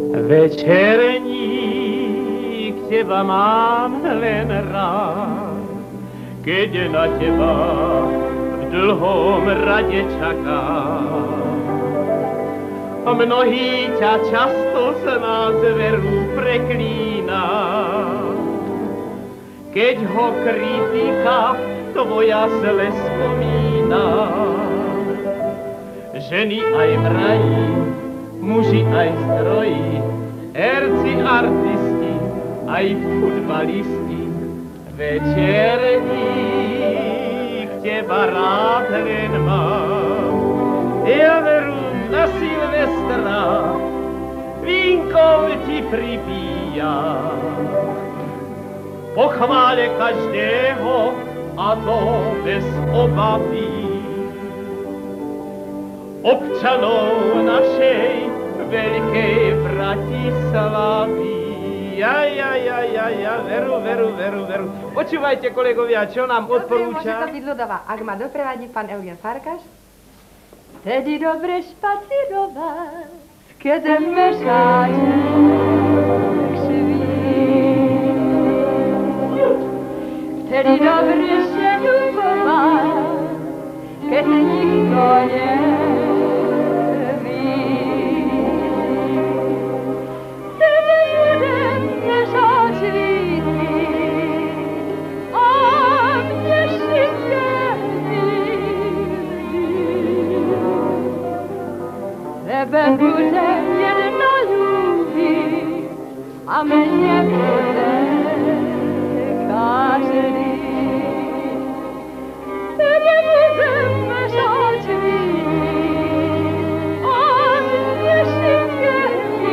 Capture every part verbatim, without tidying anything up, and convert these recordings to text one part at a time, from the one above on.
Večerník, teba mám len rád, keď na teba v dlhom rade čakám. Mnohí ťa často sa na zveru preklína, keď ho kritika tvoja zle spomína. Ženy aj vrají, muži aj strojí, herci, artisti, aj futbalisti. Večerník, teba rád len mám, ja veru na Silvestra vínkom ti pripíjam. Pochvále každého, a to bez obavy, občanov našej veľkej Bratislavy. Ja, ja, ja, ja, ja, veru, veru, veru, veru. Počúvajte, kolegovia, čo nám odporúča? Môže to byť ľudová, ak ma doprevadí pán Eugen Farkaš. Vtedy dobre špacírovať, keď mešáček šví. Vtedy dobre šeňukovať, keď nikto neví. Vtedy budem mešať švíty a mne šitě tebe bude jedna ľúbiť a mne bude každý. Tebe budem mešať víny a mne šitě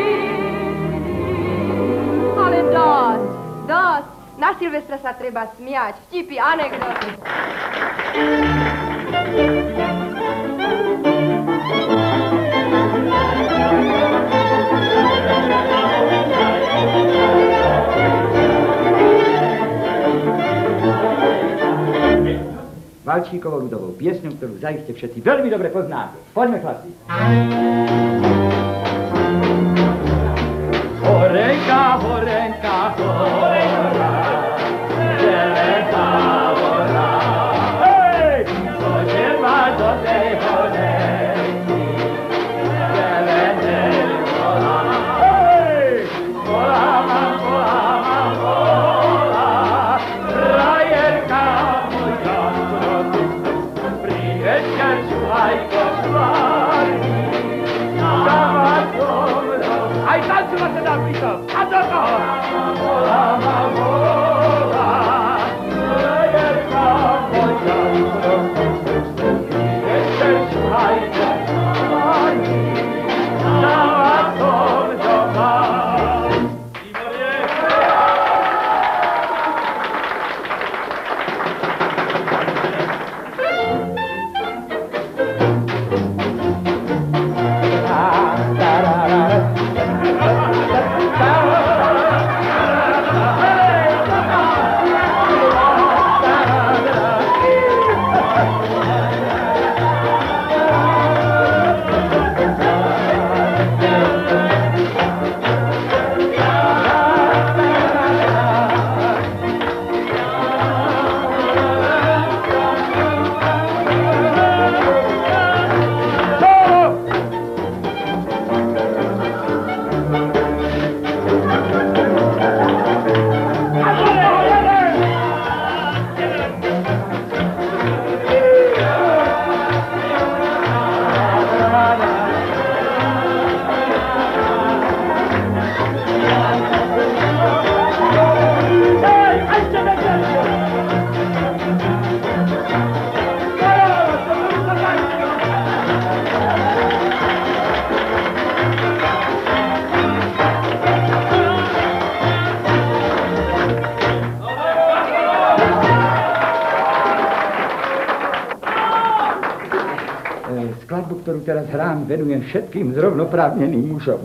ale dosť, dosť. Na Silvestra sa treba smiať, vtipy, anekdoty. Valčíkovou ľudovou piesňu, ktorú zaiste všetci veľmi dobre poznáte. Poďme, chlapci. Horenka, horenka, horenka, zelená hora. Hej! Poďme ma do tej horenky, zelenej hora. Hej! Hola, mám, hola, mám, hola, frajerka moja. Aj tancovať sa dá pritom! A do toho! Vola ma vola, frajerka moja, ešte čujajte pani, dala som doma. Skladbu, ktorú teraz hrám, venujem všetkým zrovnoprávneným mužom.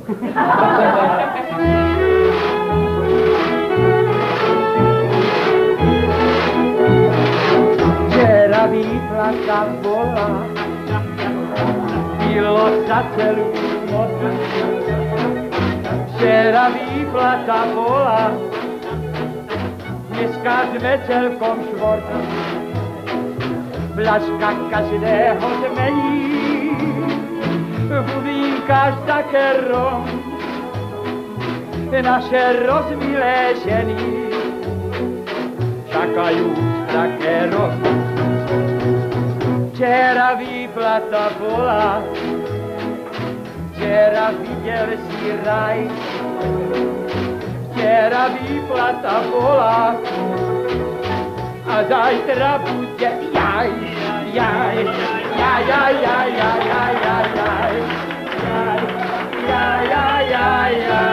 Včera výplata bola, pilo sa celú noc, Včera výplata bola, dneska sme celkom švort. Fľaška každého zmení, bubínka také rom. Naše rozmilé ženy čakajú také rom. Včera výplata bola, včera videl si raj. Včera výplata bola a zajtra bude jaj, jaj, jaj, jaj, jaj, jaj, jaj, jaj, jaj, jaj, jaj, jaj, jaj.